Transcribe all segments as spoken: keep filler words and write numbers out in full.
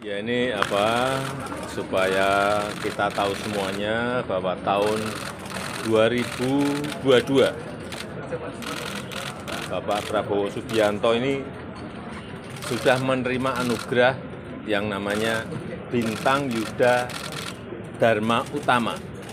Ya ini apa, supaya kita tahu semuanya bahwa tahun dua ribu dua puluh dua Bapak Prabowo Subianto ini sudah menerima anugerah yang namanya Bintang Yuda Dharma Utama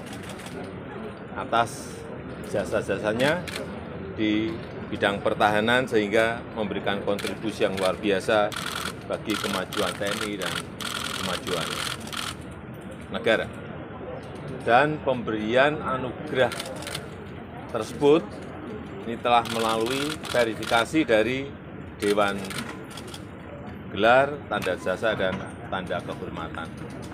atas jasa-jasanya di bidang pertahanan sehingga memberikan kontribusi yang luar biasa bagi kemajuan T N I dan kemajuan negara. Dan pemberian anugerah tersebut ini telah melalui verifikasi dari Dewan Gelar, Tanda Jasa, dan Tanda Kehormatan.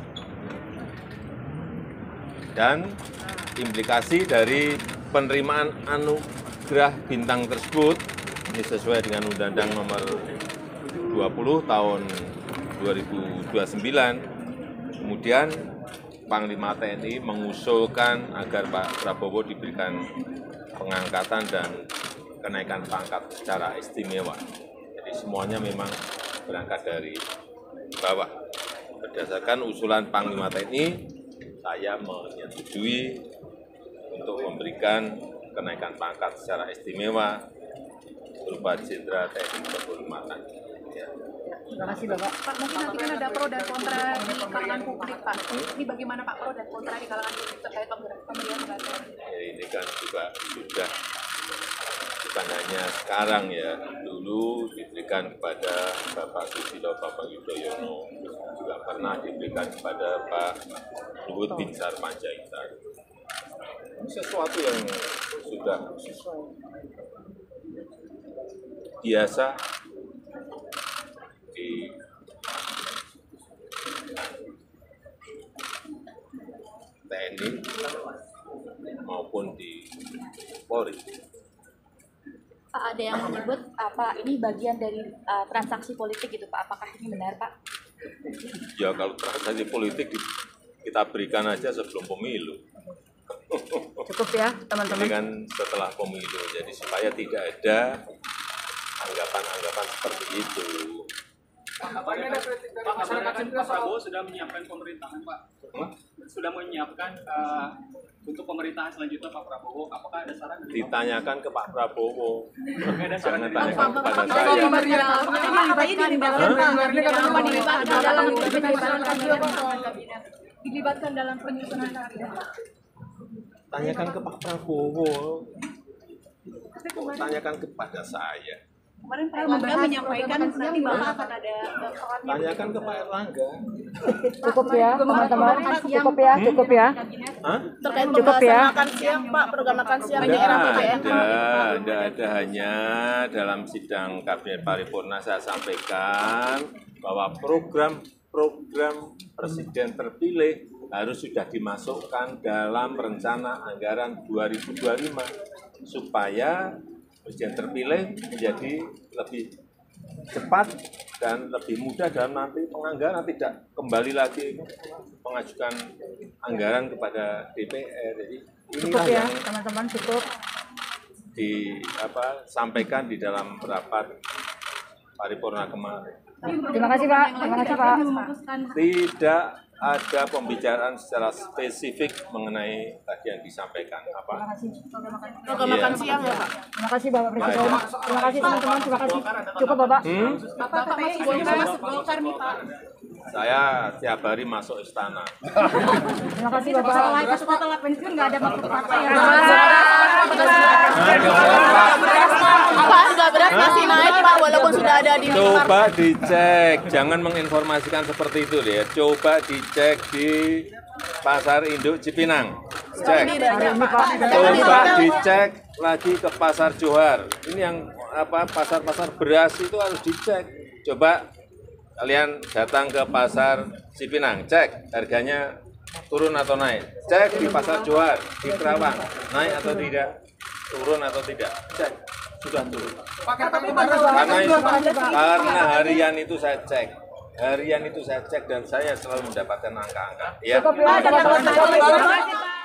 Dan implikasi dari penerimaan anugerah bintang tersebut ini sesuai dengan Undang-Undang Nomor dua puluh tahun dua ribu dua puluh sembilan. Kemudian Panglima T N I mengusulkan agar Pak Prabowo diberikan pengangkatan dan kenaikan pangkat secara istimewa. Jadi semuanya memang berangkat dari bawah. Berdasarkan usulan Panglima T N I, saya menyetujui untuk memberikan kenaikan pangkat secara istimewa berupa Jenderal T N I Kehormatan. Ya. Terima kasih Bapak. Pak, mungkin nanti kan ada pro dan kontra di kalangan publik Pak. Ini bagaimana Pak pro dan kontra di kalangan publik terkait pemberian penghargaan? Ya, ini kan juga sudah bukan hanya sekarang ya, dulu diberikan kepada Bapak Susilo Bambang Yudhoyono, juga pernah diberikan kepada Pak Luhut Binsar Panjaitan. Sesuatu yang sudah biasa di T N I maupun di Polri. Pak, ada yang menyebut apa ini bagian dari uh, transaksi politik gitu Pak, apakah ini benar Pak? Ya kalau transaksi politik kita berikan aja sebelum pemilu. Cukup ya teman-teman. Ini kan setelah pemilu, jadi supaya tidak ada anggapan-anggapan seperti itu. Pak, masyarakat Pak Prabowo sudah menyiapkan pemerintahan Pak, Hmm? sudah menyiapkan uh, untuk pemerintahan selanjutnya Pak Prabowo. Apakah ada saran dari Pak? Ditanyakan ke Pak Prabowo, Ada saran jangan dari tanyakan Pak? kepada saya. Dilibatkan dalam penyusunan kabinet. Tanyakan ke Pak Prabowo, tanyakan kepada saya. Kemarin Pak Erlangga menyampaikan nanti Bapak akan ada perannya. Tanyakan ke Pak Erlangga. Cukup ya, teman-teman. Cukup ya, cukup ya. Hah? Terkait cukup ya. makan siang, Pak, program makan siang di Tidak era P B N. ada, tidak ada, hanya dalam sidang Kabinet Paripurna saya sampaikan bahwa program-program Presiden terpilih harus sudah dimasukkan dalam rencana anggaran dua ribu dua puluh lima supaya Presiden terpilih menjadi lebih cepat dan lebih mudah dalam nanti penganggaran, tidak kembali lagi mengajukan anggaran kepada D P R. Jadi Cukup inilah ya, yang teman-teman, cukup. di apa sampaikan di dalam rapat paripurna kemarin. Terima kasih Pak, terima kasih Pak. Tidak ada pembicaraan secara spesifik mengenai tadi yang disampaikan apa. Program Iya. makan siang ya, Pak. Terima kasih Bapak Presiden. Terima kasih teman-teman, terima kasih. Cukup Bapak. Hmm? Bapak masih boleh masuk Golkar nih Pak. Saya tiap hari masuk istana. Terima kasih Bapak. Setelah setelah pensiun nggak ada maksud partai ya. Pak, harga beras masih naik, Pak, walaupun sudah ada di Coba dicek, jangan menginformasikan seperti itu deh. Coba dicek di Pasar Induk Cipinang. Cek. Coba dicek lagi ke Pasar Johar. Ini yang apa pasar-pasar beras itu harus dicek. Coba kalian datang ke Pasar Cipinang, cek harganya turun atau naik. Cek di Pasar Johar, di Kerawang, naik atau tidak, turun atau tidak. Cek, sudah turun. Karena itu, karena harian itu saya cek, harian itu saya cek dan saya selalu mendapatkan angka-angka. Ya. Cukup ya, teman-teman.